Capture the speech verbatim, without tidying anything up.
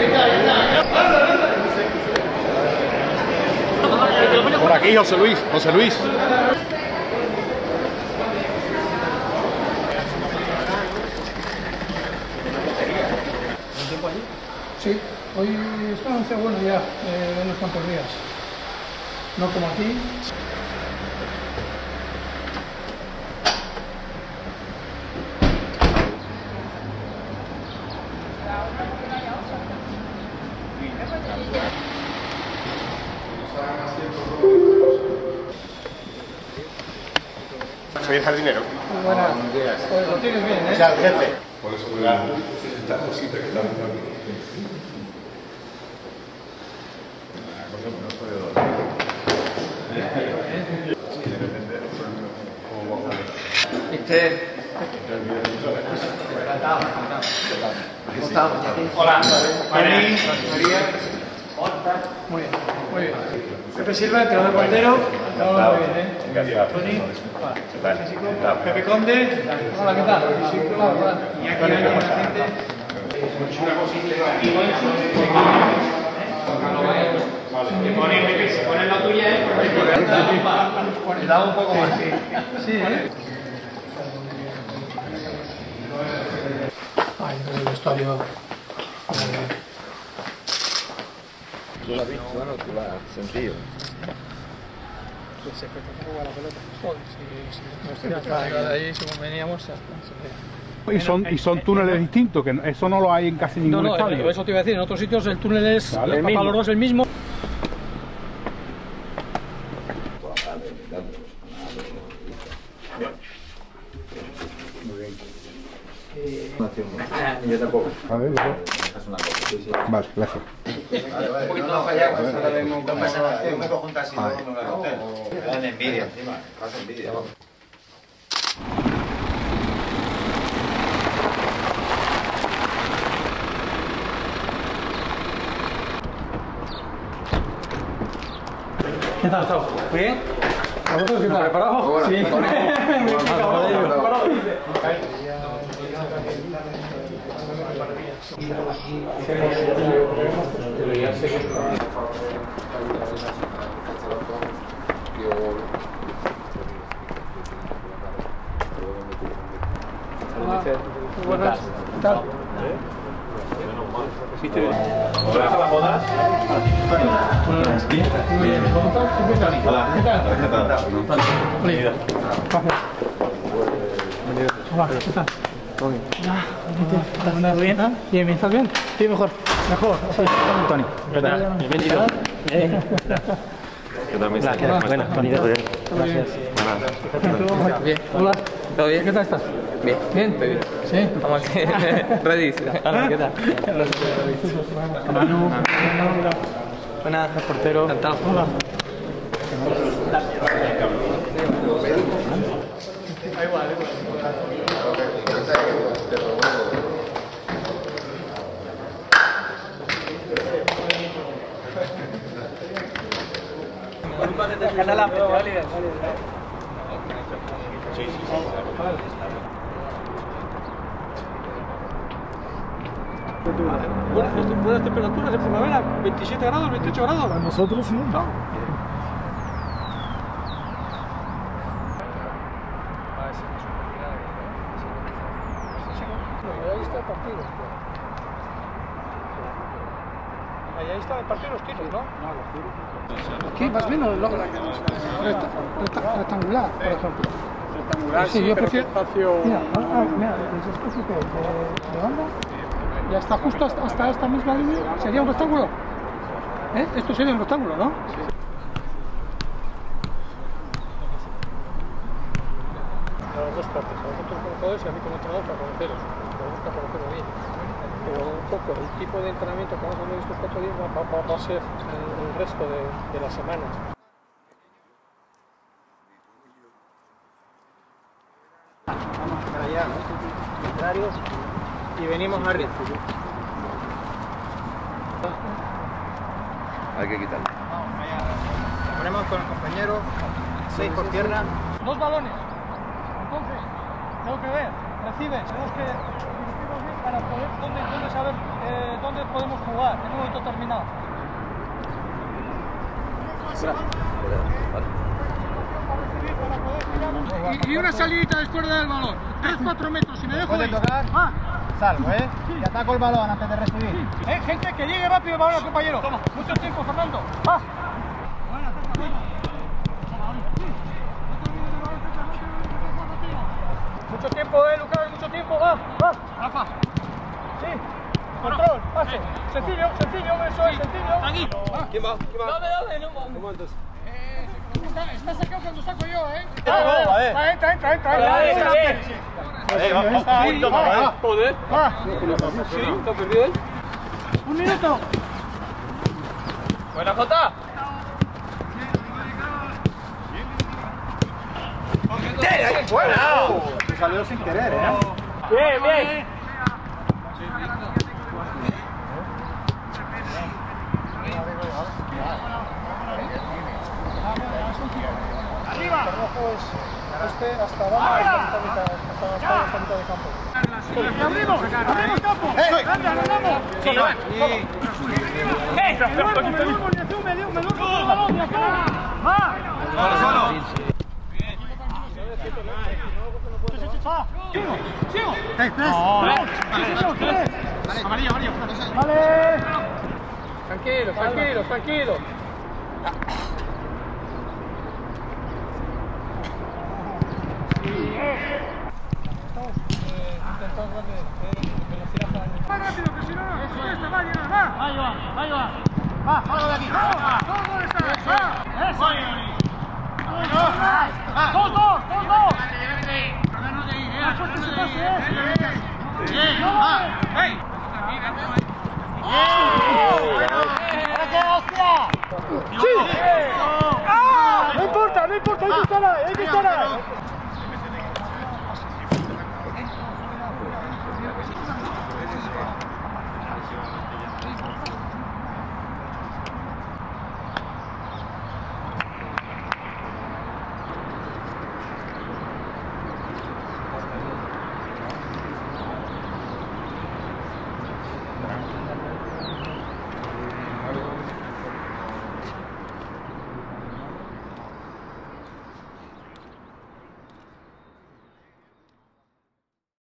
Por aquí, José Luis, José Luis. Sí, hoy está bueno ya, eh, unos cuantos días. No como aquí. Soy el jardinero. Muy buenas. Pues lo tienes bien, ¿eh? O sea, el jefe. Por eso me da esta cosita que está aquí. Este... Encantado, encantado. ¿Cómo estamos? Hola. María. Muy bien, muy bien. Pepe Silva, entrenador de portero. Todo muy bien, ¿eh? Gracias. Tony. Pepe Conde. Hola, ¿qué tal? Hola. Y aquí hay una gente. Se pone, Pepe, se pone la tuya, ¿eh? Le da un poco más. Sí, ¿eh? Ay, el vestuario. ¿Tú lo has visto, no? Tú lo has sentido. Se fue con la pelota. Joder, sí, sí. Ya está, de ahí, según veníamos, ya está. Y son, y son túneles distintos, que eso no lo hay en casi ningún no, no, estadio. eso te iba a decir, en otros sitios el túnel es, Vale, para los dos el mismo. Yo tampoco. A ver, yo. Vale, gracias. Un poquito más para allá, pues ahora vemos cómo pasa la acción. Me cojo un taxi, no me voy al hotel. Me dan envidia encima, pasa envidia. ¿Qué tal, Tau? ¿Bien? ¿Vosotros qué tal? ¿Preparados? Sí. Hola, muy buenas. ¿Qué tal? ¿Hola, las bodas? Bien. Hola. ¿Qué tal? ¿Qué tal? Bienvenido. Hola, ¿qué tal? Todo bien. ¿Todo bien? Bien, bien, ¿estás bien? Sí, mejor. Mejor. Tony. ¿Qué tal? Bienvenido. ¿Qué tal, mister? Hola. Buenas, bienvenido. Gracias. Buenas. Bien. Hola. ¿Todo bien? ¿Qué tal estás? Bien. ¿Bien? Estoy bien. ¿Sí? Estamos aquí. Ready. Hola, ¿qué tal? Manu. Buenas, portero. Encantado. Hola. Buenas temperaturas de primavera, veintisiete grados, veintiocho grados. Para nosotros sí. ¿No? Ahí está el partido. Ahí está el partido de los tiros, ¿no? No, los tiros. Aquí más o menos lo, recta, recta, rectangular, por ejemplo. Rectangular, sí, sí, yo pero prefiero... ¿qué espacio? Mira, ah, mira, el espacio que de, de banda ya está justo hasta, hasta esta misma línea. ¿Sería un rectángulo? ¿Eh? Esto sería un rectángulo, ¿no? Sí. A las dos partes, a vosotros como jugadores y a mí como entrenador para conoceros. Me gusta conocerlo bien. Pero un poco el tipo de entrenamiento que vamos a hacer estos cuatro días va, va, va a ser el, el resto de, de la semana. Vamos para allá, contrarios, y venimos arriba. Hay que quitarlo. Vamos allá. Ponemos con el compañero, seis por tierra. Dos balones. Entonces, tengo que ver, reciben, tenemos que dirigirnos bien para poder dónde, dónde saber eh, dónde podemos jugar, en un momento terminado. Y, y una salidita después de dar el balón. tres cuatro metros, si me dejo de ir. Ah. Salgo, ¿eh? Y ataco el balón antes de recibir. Eh, gente, que llegue rápido el balón al compañero. Toma. Mucho tiempo, Fernando. Ah. Mucho tiempo, eh, Lucas, mucho tiempo. Va, va. Rafa. Sí. Control, pase. Sencillo, sencillo, eso es sencillo. Aquí. ¿Quién va? ¿Quién va? Dame, dame, no mames. ¿Cómo entonces? Está, está sacado cuando saco yo, ¿eh? Ah, va, eh. Va, entra, entra, entra. Vale, entra, vale, entra. Eh, va, va, va, Sí, va, va, va, va. Joder. Va. Sí, ¿te has perdido él? Un minuto. Buena, Jota. ¡Buena! Se salió sin querer, ¿eh? Bien, bien. Arriba. El rojo es este hasta abajo, hasta mitad, hasta hasta esta mitad de campo. ¡Abrimos! ¡Abrimos campo! ¡Anda, ganamos! ¡Sí! ¡Eh! ¡Me duermo, me duermo, me duermo, me duermo, me duermo con el balón, de acá! ¡Va! ¡Solo, solo! ¡Bien! ¡Sigo! ¡Eh, tres! ¡Dos! ¡Tres! ¡Amarillo, amarillo! ¡Vale! Tranquilos, tranquilos, tranquilos. Más rápido, que si no, no. Eso está, va, Diana, va. Ahí va, ahí va. Va, vamos de aquí. Va, dos, ¿dónde estás? Va. Eso. Va, dos, dos, dos, dos. Vale, llévate. Háganos de ahí, eh. Bien, va. ¡Ey!